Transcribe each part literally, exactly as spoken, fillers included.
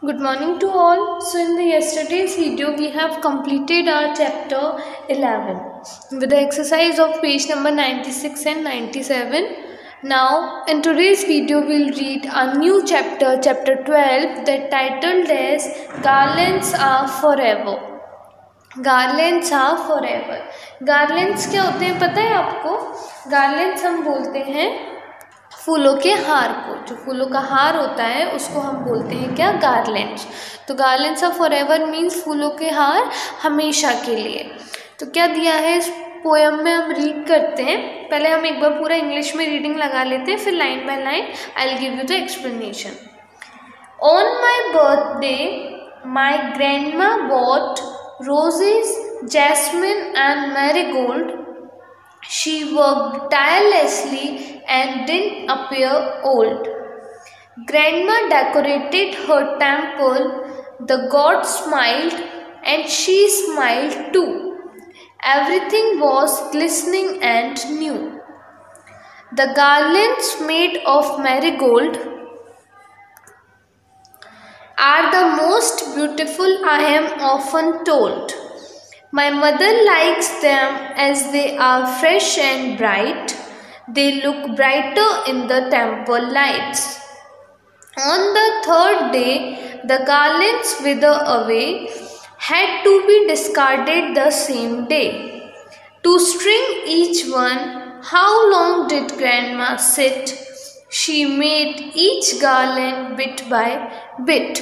Good morning to all. So in the yesterday's video we have completed our chapter eleven with the exercise of page number ninety-six and ninety-seven. Now in today's video we'll read a new chapter, chapter twelve, that titled as Garlands Are Forever. Garlands are forever. Garlands क्या होते हैं पता है आपको? Garlands हम बोलते हैं फूलों के हार को. जो फूलों का हार होता है उसको हम बोलते हैं क्या? गार्लैंड्स. तो गार्लैंड्स आर फॉरएवर मीन्स फूलों के हार हमेशा के लिए. तो क्या दिया है इस पोएम में, हम रीड करते हैं. पहले हम एक बार पूरा इंग्लिश में रीडिंग लगा लेते हैं, फिर line by line I will give you the explanation. On my birthday my grandma bought roses, jasmine and marigold. She worked tirelessly and didn't appear old. Grandma decorated her temple. The god smiled and she smiled too. Everything was glistening and new. The garlands made of marigold are the most beautiful, I am often told. My mother likes them as they are fresh and bright. They look brighter in the temple lights. On the third day, the garlands wither away, had to be discarded the same day. To string each one, how long did Grandma sit? She made each garland bit by bit.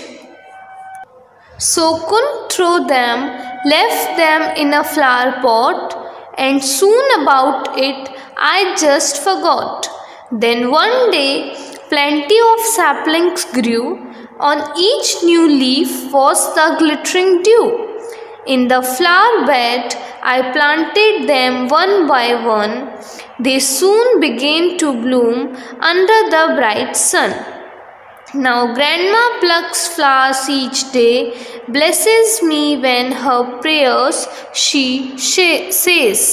So couldn't throw them, left them in a flower pot, and soon about it I just forgot. Then one day plenty of saplings grew, on each new leaf was the glittering dew. In the flower bed I planted them one by one, they soon began to bloom under the bright sun. Now Grandma plucks flowers each day, blesses me when her prayers she says.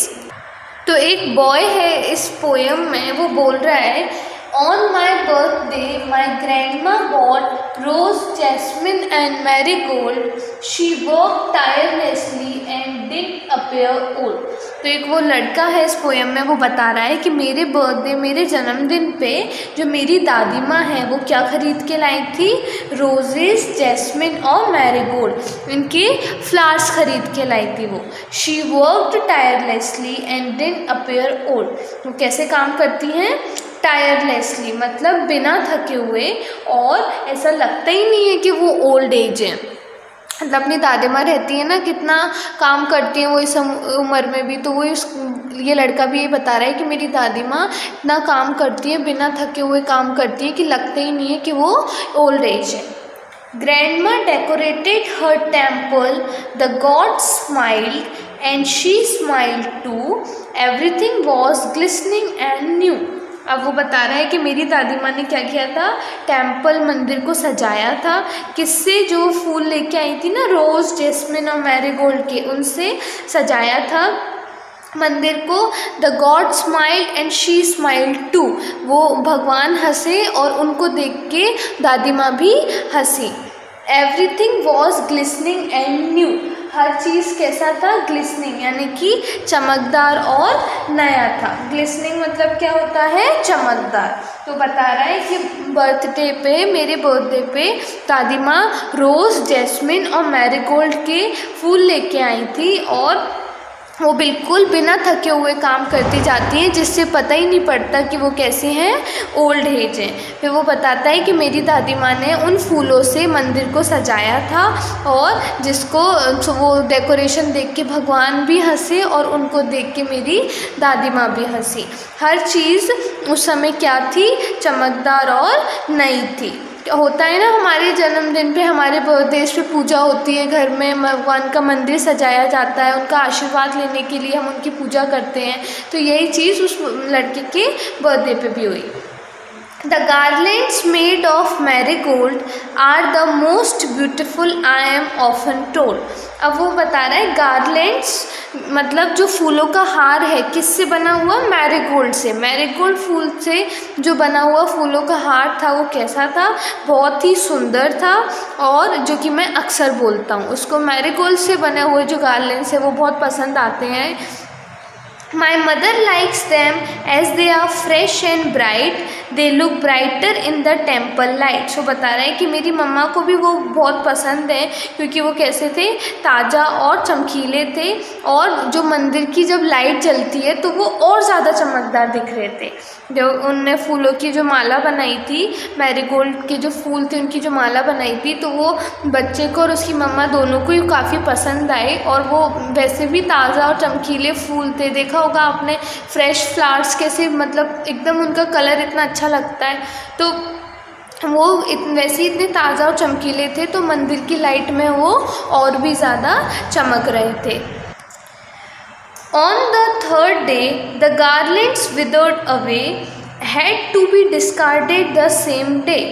तो एक boy है इस poem में, वो बोल रहा है on my birthday my grandma bought rose, jasmine and marigold. She work tirelessly and didn't appear old. तो एक वो लड़का है इस पोएम में, वो बता रहा है कि मेरे बर्थडे, मेरे जन्मदिन पे जो मेरी दादी माँ है वो क्या खरीद के लाई थी? रोजेस, जैस्मिन और मैरीगोल्ड, इनके फ्लावर्स खरीद के लाई थी वो. She worked tirelessly and didn't appear old. वो कैसे काम करती हैं? टायरलेसली मतलब बिना थके हुए, और ऐसा लगता ही नहीं है कि वो ओल्ड एज है. मतलब अपनी दादी माँ रहती है ना, कितना काम करती हैं वो इस उम्र में भी. तो वो इस ये लड़का भी ये बता रहा है कि मेरी दादी माँ इतना काम करती है, बिना थके हुए काम करती है कि लगता ही नहीं है कि वो ओल्ड एज है. Grandma decorated her temple. The god smiled and she smiled too. Everything was glistening and new. अब वो बता रहा है कि मेरी दादी माँ ने क्या किया था? टेम्पल, मंदिर को सजाया था. किससे? जो फूल लेके आई थी ना, रोज़, जैस्मिन और मैरीगोल्ड के, उनसे सजाया था मंदिर को. The god smiled and she smiled too. वो भगवान हंसे और उनको देख के दादी माँ भी हंसी. Everything was glistening and new. हर चीज़ कैसा था? ग्लिसनिंग यानी कि चमकदार और नया था. ग्लिसनिंग मतलब क्या होता है? चमकदार. तो बता रहा है कि बर्थडे पे, मेरे बर्थडे पे दादी माँ रोज़, जैस्मिन और मैरीगोल्ड के फूल लेके आई थी, और वो बिल्कुल बिना थके हुए काम करती जाती हैं, जिससे पता ही नहीं पड़ता कि वो कैसे हैं? ओल्ड एज हैं. फिर वो बताता है कि मेरी दादी माँ ने उन फूलों से मंदिर को सजाया था, और जिसको वो डेकोरेशन देख के भगवान भी हंसे और उनको देख के मेरी दादी माँ भी हंसी. हर चीज़ उस समय क्या थी? चमकदार और नई थी. होता है ना, हमारे जन्मदिन पे, हमारे बर्थडे पे पूजा होती है, घर में भगवान का मंदिर सजाया जाता है, उनका आशीर्वाद लेने के लिए हम उनकी पूजा करते हैं. तो यही चीज़ उस लड़के के बर्थडे पे भी हुई. The garlands made of marigold are the most beautiful, I am often told. अब वो बता रहा है गार्लैंड्स मतलब जो फूलों का हार है किससे बना हुआ, मैरीगोल्ड से। मैरीगोल्ड फूल से जो बना हुआ फूलों का हार था वो कैसा था, बहुत ही सुंदर था, और जो कि मैं अक्सर बोलता हूँ उसको मैरीगोल्ड से बने हुए जो गार्लैंड्स है वो बहुत पसंद आते हैं। My mother likes them as they are fresh and bright. They look brighter in the temple light. So बता रहा है कि मेरी मम्मा को भी वो बहुत पसंद है क्योंकि वो कैसे थे, ताज़ा और चमकीले थे, और जो मंदिर की जब लाइट जलती है तो वो और ज़्यादा चमकदार दिख रहे थे। जो उनने फूलों की जो माला बनाई थी, मैरीगोल्ड के जो फूल थे उनकी जो माला बनाई थी, तो वो बच्चे को और उसकी मम्मा दोनों को ही काफ़ी पसंद आए, और वो वैसे भी ताज़ा और चमकीले फूल थे। देखा होगा आपने फ्रेश फ्लावर्स कैसे मतलब एकदम उनका कलर इतना अच्छा लगता है, तो वो इत वैसे इतने ताज़ा और चमकीले थे, तो मंदिर की लाइट में वो और भी ज़्यादा चमक रहे थे। On the third day, the garlands withered away, had to be discarded the same day.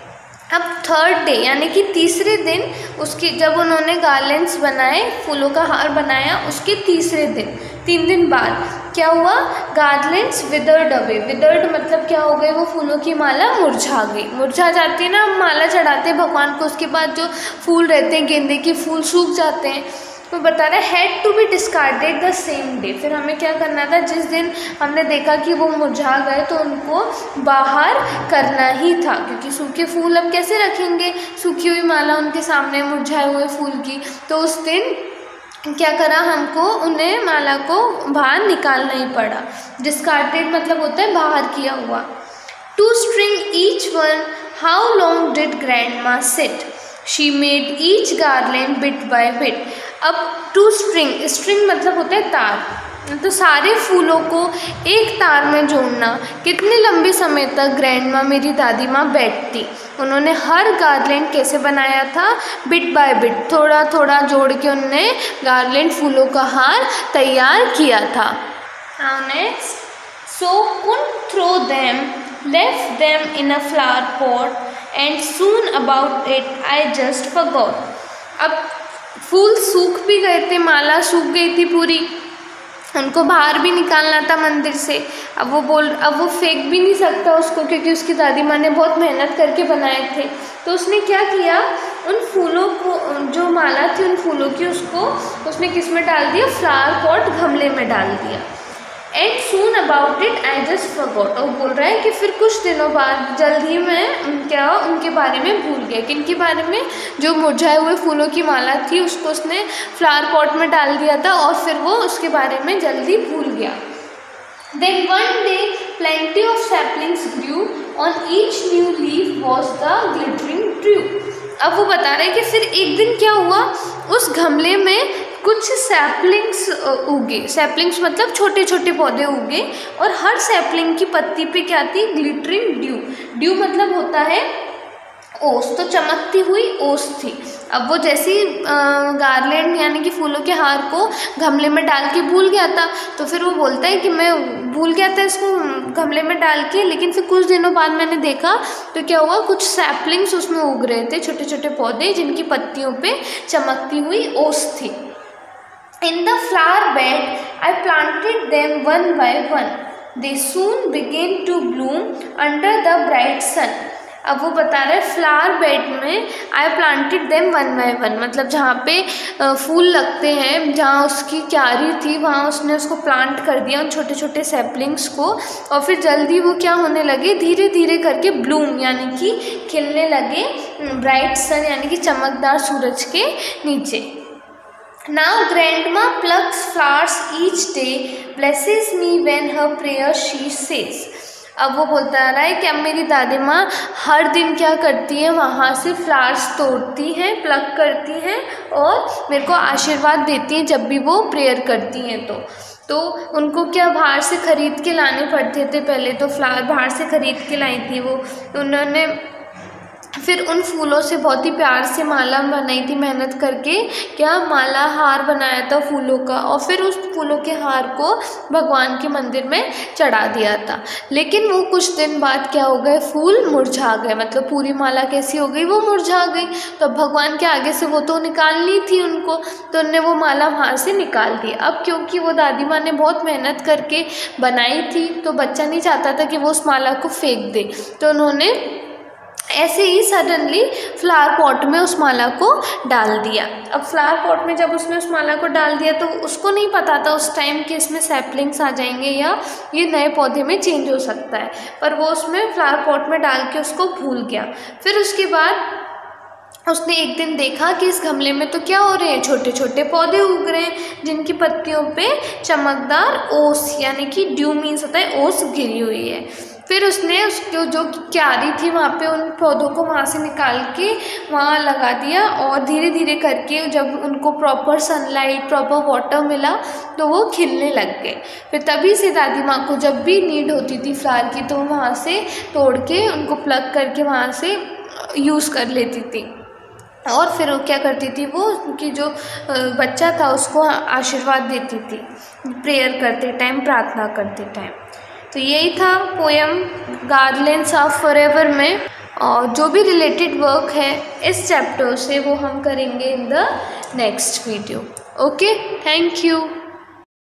अब थर्ड डे यानी कि तीसरे दिन उसकी जब उन्होंने गार्लैंड्स बनाए, फूलों का हार बनाया, उसके तीसरे दिन तीन दिन बाद क्या हुआ, गार्लैंड्स विदर्ड अवे। विदर्ड मतलब क्या हो गए, वो फूलों की माला मुरझा गई। मुरझा जाती है ना, हम माला चढ़ाते हैं भगवान को, उसके बाद जो फूल रहते हैं गेंदे के फूल सूख जाते हैं, तो बता रहे had to be discarded the same day. फिर हमें क्या करना था, जिस दिन हमने देखा कि वो मुरझा गए तो उनको बाहर करना ही था, क्योंकि सूखे फूल अब कैसे रखेंगे, सूखी हुई माला उनके सामने मुरझाए हुए फूल की। तो उस दिन क्या करा, हमको उन्हें माला को बाहर निकालना ही पड़ा। डिस्कार्डेड मतलब होता है बाहर किया हुआ। To string each one, how long did grandma sit, she made each garland bit by bit. अब टू स्ट्रिंग, स्ट्रिंग मतलब होता है तार, तो सारे फूलों को एक तार में जोड़ना, कितने लंबे समय तक ग्रैंडमा मेरी दादी माँ बैठती। उन्होंने हर गार्लैंड कैसे बनाया था, बिट बाय बिट, थोड़ा थोड़ा जोड़ के उन्होंने गार्लैंड फूलों का हार तैयार किया था। Now next, so couldn't throw them, left them in a flower pot, and soon about it I just forgot. अब फूल सूख भी गए थे, माला सूख गई थी पूरी, उनको बाहर भी निकालना था मंदिर से। अब वो बोल अब वो फेंक भी नहीं सकता उसको, क्योंकि उसकी दादी माँ ने बहुत मेहनत करके बनाए थे। तो उसने क्या किया, उन फूलों को, जो माला थी उन फूलों की, उसको उसने किस में डाल दिया, फ्लावर पॉट, गमले में डाल दिया। And soon about it I just forgot, और बोल रहा है कि फिर कुछ दिनों बाद जल्द ही मैं क्या उनके बारे में भूल गया। किनके बारे में, जो मुरझाए हुए फूलों की माला थी उसको उसने फ्लावर पॉट में डाल दिया था, और फिर वो उसके बारे में जल्दी भूल गया। Then one day plenty of saplings grew, on each new leaf was the glittering dew. अब वो बता रहे हैं कि फिर एक दिन क्या हुआ, उस गमले में कुछ सैपलिंग्स उगे। सैपलिंग्स मतलब छोटे छोटे पौधे उगे, और हर सैपलिंग की पत्ती पे क्या थी, ग्लिटरिंग ड्यू। ड्यू मतलब होता है ओस, तो चमकती हुई ओस थी। अब वो जैसी गार्लैंड यानी कि फूलों के हार को गमले में डाल के भूल गया था, तो फिर वो बोलता है कि मैं भूल गया था इसको गमले में डाल के, लेकिन फिर कुछ दिनों बाद मैंने देखा तो क्या हुआ, कुछ सैपलिंग्स उसमें उग रहे थे, छोटे छोटे पौधे जिनकी पत्तियों पे चमकती हुई ओस थी। In the flower bed, I planted them one by one. They soon began to bloom under the bright sun. अब वो बता रहे फ्लावर बेड में I planted them one by one, मतलब जहाँ पे फूल लगते हैं, जहाँ उसकी क्यारी थी वहाँ उसने उसको प्लांट कर दिया उन छोटे छोटे सैपलिंग्स को, और फिर जल्दी वो क्या होने लगे, धीरे धीरे करके ब्लूम यानी कि खिलने लगे ब्राइट सन यानी कि चमकदार सूरज के नीचे। Now grandma plucks flowers each day, blesses me when her prayer she says. अब वो बोलता रहा है कि अब मेरी दादी माँ हर दिन क्या करती है, वहाँ से फ्लावर्स तोड़ती हैं, प्लक करती हैं और मेरे को आशीर्वाद देती हैं जब भी वो प्रेयर करती हैं। तो तो उनको क्या बाहर से ख़रीद के लाने पड़ते थे, पहले तो फ्लावर बाहर से ख़रीद के लाई थी वो, तो उन्होंने फिर उन फूलों से बहुत ही प्यार से माला बनाई थी मेहनत करके, क्या माला हार बनाया था फूलों का, और फिर उस फूलों के हार को भगवान के मंदिर में चढ़ा दिया था। लेकिन वो कुछ दिन बाद क्या हो गए, फूल मुरझा गए, मतलब पूरी माला कैसी हो गई, वो मुरझा गई। तो भगवान के आगे से वो तो निकालनी थी उनको, तो उनने वो माला वहाँ से निकाल दी। अब क्योंकि वो दादी माँ ने बहुत मेहनत करके बनाई थी, तो बच्चा नहीं चाहता था कि वो उस माला को फेंक दे, तो उन्होंने ऐसे ही सडनली फ्लावर पॉट में उस माला को डाल दिया। अब फ्लावर पॉट में जब उसने उस माला को डाल दिया तो उसको नहीं पता था उस टाइम कि इसमें सैपलिंग्स आ जाएंगे या ये नए पौधे में चेंज हो सकता है, पर वो उसमें फ्लावर पॉट में डाल के उसको भूल गया। फिर उसके बाद उसने एक दिन देखा कि इस गमले में तो क्या हो रहे हैं, छोटे छोटे पौधे उग रहे हैं जिनकी पत्तियों पे चमकदार ओस यानी कि ड्यू मीन्स होता है ओस गिरी हुई है। फिर उसने उसको जो क्यारी थी वहाँ पे उन पौधों को वहाँ से निकाल के वहाँ लगा दिया, और धीरे धीरे करके जब उनको प्रॉपर सनलाइट प्रॉपर वाटर मिला तो वो खिलने लग गए। फिर तभी से दादी माँ को जब भी नीड होती थी फ्लावर की तो वहाँ से तोड़ के उनको प्लग करके वहाँ से यूज़ कर लेती थी। और फिर वो क्या करती थी, वो उनकी जो बच्चा था उसको आशीर्वाद देती थी प्रेयर करते टाइम, प्रार्थना करते टाइम। तो यही था पोएम गार्लैंड्स ऑफ फॉरएवर में, और जो भी रिलेटेड वर्क है इस चैप्टर से वो हम करेंगे in the next video. Okay, thank you.